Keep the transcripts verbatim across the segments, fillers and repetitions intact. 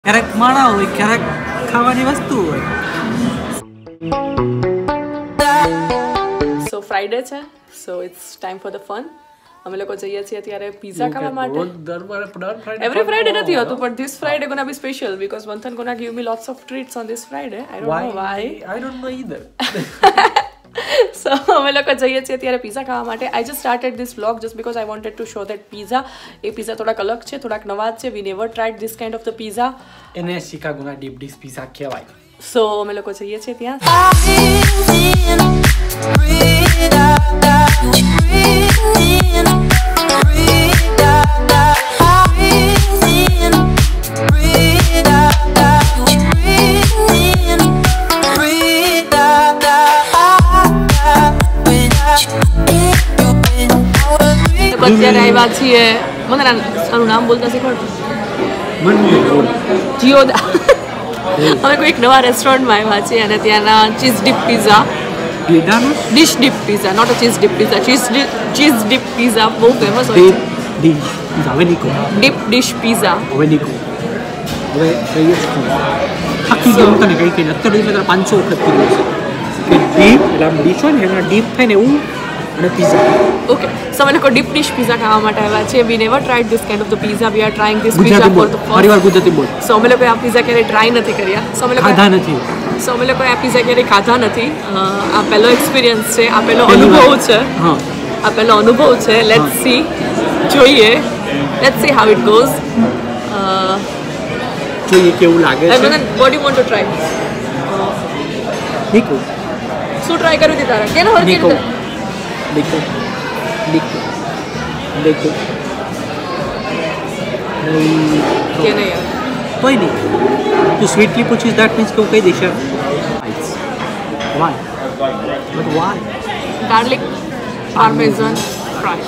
ક્યારેક માણા હોય ક્યારેક ખાવાની વસ્તુ હોય. સો ફ્રાઈડે છે, so it's time for the fun. અમે લોકો જઈએ છીએ અત્યારે પિઝા ખાવા માટે. એવરી ફ્રાઈડે નથી હોતું, પણ this Friday gonna be special because Manthan gonna give me lots of treats on this Friday. I don't know why. I don't know either. So અમે લોકો જઈએ છીએ ત્યારે પિઝા ખાવા માટે. I just started this vlog just because I wanted to show that pizza a pizza થોડાક અલગ છે, થોડાક નવા છે. We never tried this kind of the pizza. એને શિકાગોના ડીપ ડીશ પિઝા કહેવાય. સો અમે લોકો જઈએ છીએ ત્યાં. અત્યારે આવ્યા છીએ, મને આનું નામ બોલતા શીખવાડો. જીઓદા. અમે કોઈક નવા રેસ્ટોરન્ટમાં આવ્યા છીએ અને ત્યાંના cheese deep pizza, dish deep pizza, not a cheese deep pizza, cheese cheese deep pizza બહુ ફેમસ હોય છે. Deep dish pizza. હવે કહીએ થાકી ગયો તને કઈ કઈ અત્યારે પાંચસો વખત કીધું છે કે ડીપ એટલે આમ ડીશ હોય ને એમાં ડીપ થાય ને એવું અને પિઝા. ઓકે, સો અમે લોકો ડીપ ડિશ પિઝા ખાવા માટે આવ્યા છીએ. We never tried this kind of the pizza. We are trying this pizza for the first. પરિવાર ગુજરાતી બોલ. સો અમે લોકો આ પિઝા ક્યારેય ટ્રાય નથી કર્યા. સો અમે લોકો ખાધા નથી. સો અમે લોકો આ પિઝા ક્યારેય ખાધા નથી. આ પહેલો એક્સપિરિયન્સ છે, આ પહેલો અનુભવ છે. હા, આ પહેલો અનુભવ છે. લેટ્સ સી, જોઈએ, let's see how it goes. જોઈએ કેવું લાગે છે. What you want to try? નીકો શું ટ્રાય કર્યું હતી તારે? કેનો હરકી નીકો નીકો નીકો નીકો નહીં કે નહીં યાર કોઈ નહીં. તું સ્વીટલી પૂછીશ દેટ મીન્સ કે હું કહી દઈશ. Why but why garlic parmesan fries.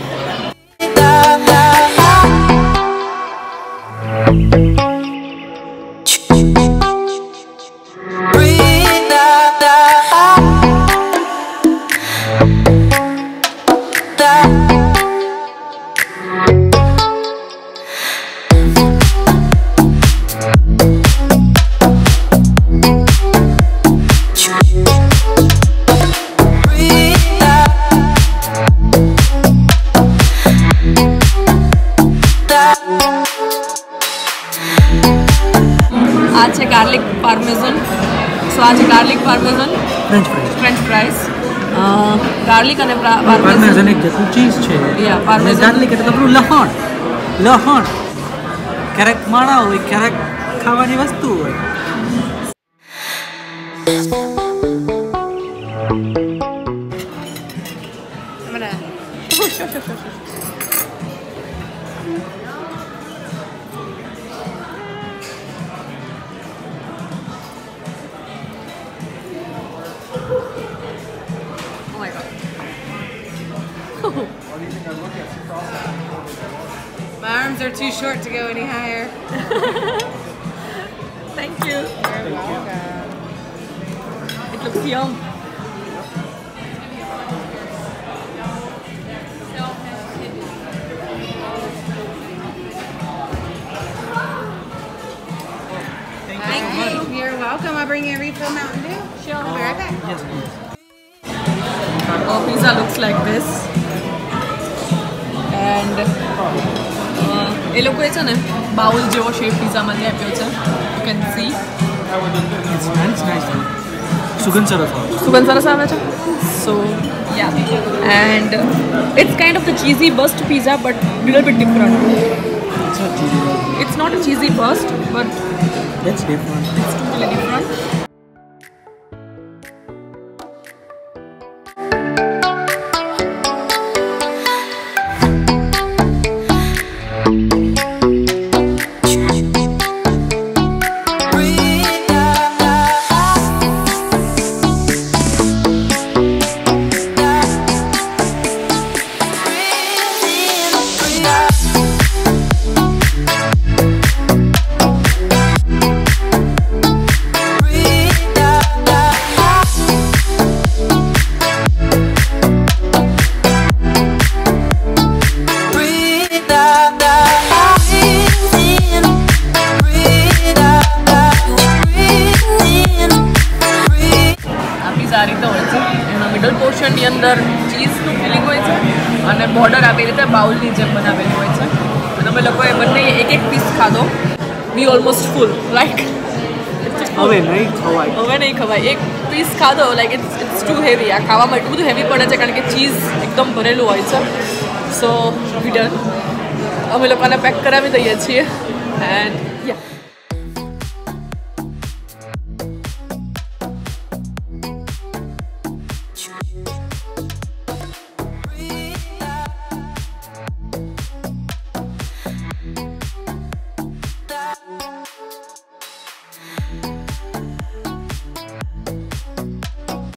આ છે ગાર્લિક પાર્મેઝન. સો આ છે garlic parmesan French fries. French fries. Garlic અને પાર્મેઝન એક જાતનું ચીઝ છે. યા પાર્મેઝન. ગાર્લિક એટલે આપણું લહણ. લહણ ક્યારેક માણા હોય ક્યારેક ખાવાની વસ્તુ હોય. Oh my god. My arms are too short to go any higher. Thank you. You're welcome. It looks yum. Thank you. You're welcome. I'll bring you a refill Mountain Dew. Sure. I'll be right back. Yes, please. Our pizza looks like this. And એ લોકોએ છે ને bowl જેવો shape પિઝામાંથી આપ્યો છે. You can see It's nice, nice. સુગંધ સરસ આવે. સુગંધ સરસ આવે છે. So yeah and it's kind of the cheesy burst pizza but little bit different. It's not cheesy. It's not a cheesy burst, but It's different. it's totally different. Breathe. Border આપી રીતે બાઉલની જેમ બનાવેલી હોય છે અને અમે લોકોએ બંને એક એક પીસ ખાધો. વી ઓલમોસ્ટ ફૂલ લાઈક હવે નહીં ખવાય હવે નહીં ખવાય. એક પીસ ખાધો like it's it's too heavy. આ ખાવામાં એટલું બધું હેવી પડે છે કારણ કે ચીઝ એકદમ ભરેલું હોય છે. So we done. અમે લોકોને પેક કરાવી દઈએ છીએ એન્ડ